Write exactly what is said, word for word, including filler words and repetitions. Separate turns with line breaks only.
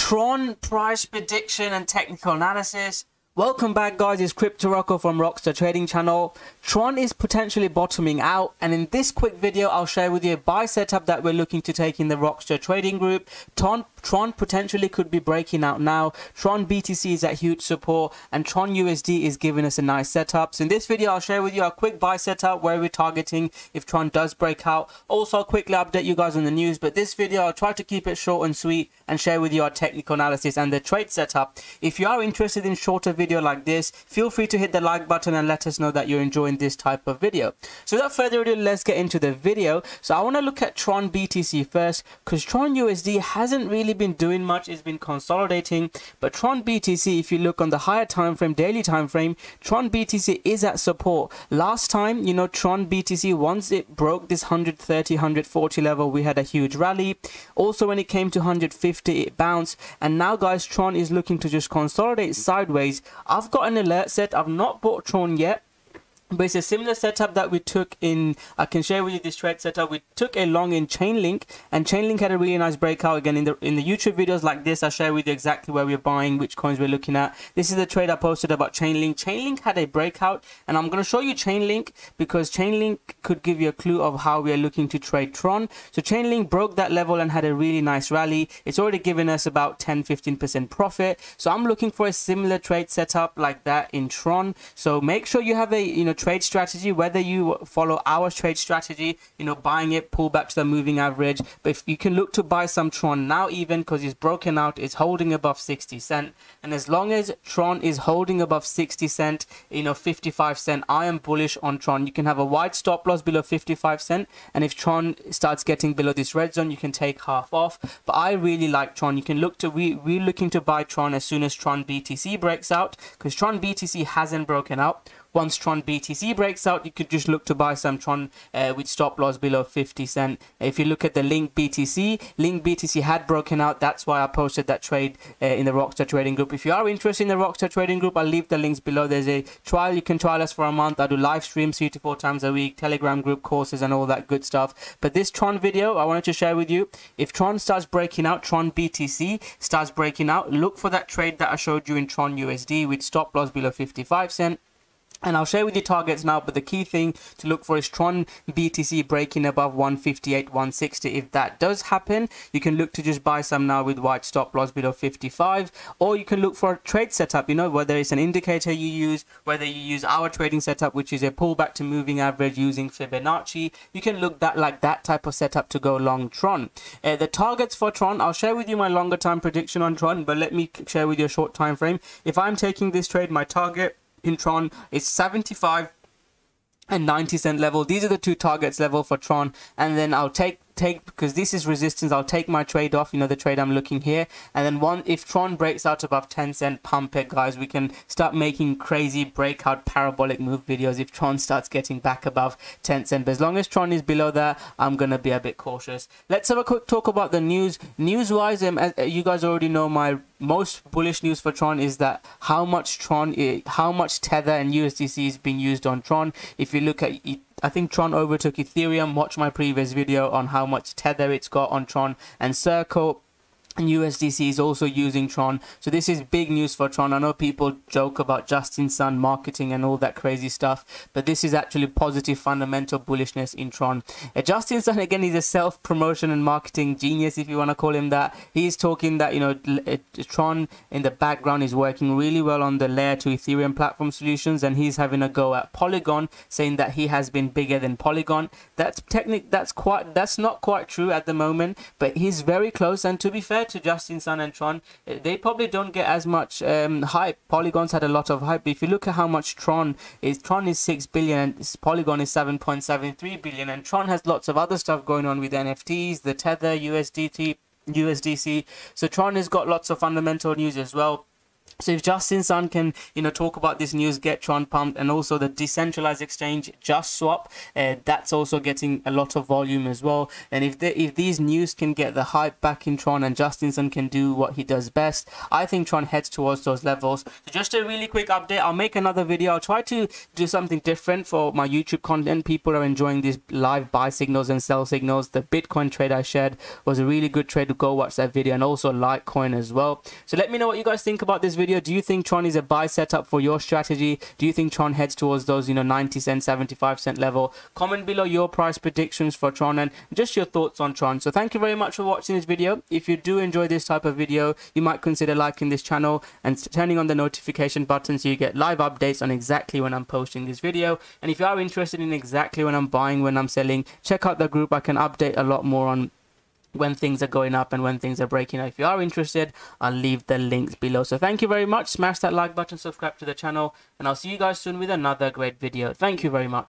Tron price prediction and technical analysis. Welcome back, guys. It's Crypto Rocko from Rockstar Trading Channel. Tron is potentially bottoming out, and in this quick video I'll share with you a buy setup that we're looking to take in the Rockstar Trading Group. Tron, Tron potentially could be breaking out now. Tron B T C is at huge support, and Tron U S D is giving us a nice setup. So in this video I'll share with you a quick buy setup where we're targeting if Tron does break out. Also I'll quickly update you guys on the news, but this video I'll try to keep it short and sweet and share with you our technical analysis and the trade setup. If you are interested in shorter videos like this, feel free to hit the like button and let us know that you're enjoying this type of video. So without further ado, let's get into the video. So I want to look at Tron B T C first, because Tron U S D hasn't really been doing much. It's been consolidating, but Tron B T C, if you look on the higher time frame, daily time frame, Tron B T C is at support. Last time, you know, Tron B T C, once it broke this one thirty, one forty level, we had a huge rally. Also when it came to one fifty, it bounced, and now guys, Tron is looking to just consolidate sideways. I've got an alert set. I've not bought Tron yet, but it's a similar setup that we took in, I can share with you this trade setup. We took a long in Chainlink, and Chainlink had a really nice breakout. Again, in the in the YouTube videos like this, I share with you exactly where we're buying, which coins we're looking at. This is the trade I posted about Chainlink. Chainlink had a breakout, and I'm going to show you Chainlink because Chainlink could give you a clue of how we are looking to trade Tron. So Chainlink broke that level and had a really nice rally. It's already given us about ten to fifteen percent profit. So I'm looking for a similar trade setup like that in Tron. So make sure you have a, you know, trade strategy, whether you follow our trade strategy, you know, buying it, pull back to the moving average. But if you can look to buy some Tron now, even because it's broken out, it's holding above sixty cent, and as long as Tron is holding above sixty cent, you know, fifty-five cent, I am bullish on Tron. You can have a wide stop loss below fifty-five cent, and if Tron starts getting below this red zone, you can take half off. But I really like Tron. You can look to, we we're looking to buy Tron as soon as Tron B T C breaks out, because Tron B T C hasn't broken out. Once Tron B T C breaks out, you could just look to buy some Tron uh, with stop loss below fifty cent. If you look at the Link B T C, Link B T C had broken out. That's why I posted that trade uh, in the Rockstar Trading Group. If you are interested in the Rockstar Trading Group, I'll leave the links below. There's a trial. You can trial us for a month. I do live streams three to four times a week, Telegram group, courses, and all that good stuff. But this Tron video, I wanted to share with you. If Tron starts breaking out, Tron B T C starts breaking out, look for that trade that I showed you in Tron U S D with stop loss below fifty-five cent. And I'll share with you targets now, but the key thing to look for is Tron B T C breaking above one fifty-eight, one sixty. If that does happen, you can look to just buy some now with wide stop loss below fifty-five, or you can look for a trade setup, you know, whether it's an indicator you use, whether you use our trading setup, which is a pullback to moving average using Fibonacci. You can look that like that type of setup to go long Tron. Uh, the targets for Tron, I'll share with you my longer time prediction on Tron, but let me share with you a short time frame. If I'm taking this trade, my target in Tron is seventy-five and ninety cent level. These are the two targets level for Tron, and then I'll take take because this is resistance, I'll take my trade off, you know, the trade I'm looking here, and then one, if Tron breaks out above ten cent, pump it, guys. We can start making crazy breakout parabolic move videos if Tron starts getting back above ten cent. But as long as Tron is below that, I'm gonna be a bit cautious. Let's have a quick talk about the news. News wise, um, as you guys already know, my most bullish news for Tron is that how much Tron is, how much Tether and U S D C is being used on Tron. If you look at it, I think Tron overtook Ethereum. Watch my previous video on how much Tether it's got on Tron, and Circle and U S D C is also using Tron. So this is big news for Tron. I know people joke about Justin Sun marketing and all that crazy stuff, but this is actually positive fundamental bullishness in Tron. Uh, Justin Sun, again, he's a self-promotion and marketing genius, if you want to call him that. He's talking that, you know, uh, Tron in the background is working really well on the layer two Ethereum platform solutions, and he's having a go at Polygon, saying that he has been bigger than Polygon. That's technic that's quite that's not quite true at the moment, but he's very close. And to be fair to Justin Sun and Tron, they probably don't get as much um, hype. Polygon's had a lot of hype. If you look at how much Tron is, Tron is six billion and Polygon is seven point seven three billion, and Tron has lots of other stuff going on with N F Ts, the Tether, U S D T, U S D C. So Tron has got lots of fundamental news as well. So if Justin Sun can, you know, talk about this news, get Tron pumped, and also the decentralized exchange Just Swap, uh, that's also getting a lot of volume as well. And if the, if these news can get the hype back in Tron, and Justin Sun can do what he does best, I think Tron heads towards those levels. So just a really quick update. I'll make another video. I'll try to do something different for my YouTube content. People are enjoying these live buy signals and sell signals. The Bitcoin trade I shared was a really good trade. To go watch that video, and also Litecoin as well. So let me know what you guys think about this video. Do you think Tron is a buy setup for your strategy? Do you think Tron heads towards those, you know, ninety cent, seventy-five cent level? Comment below your price predictions for Tron and just your thoughts on Tron. So thank you very much for watching this video. If you do enjoy this type of video, you might consider liking this channel and turning on the notification button so you get live updates on exactly when I'm posting this video. And if you are interested in exactly when I'm buying, when I'm selling, check out the group. I can update a lot more on when things are going up and when things are breaking. If you are interested, I'll leave the links below. So thank you very much. Smash that like button, subscribe to the channel, and I'll see you guys soon with another great video. Thank you very much.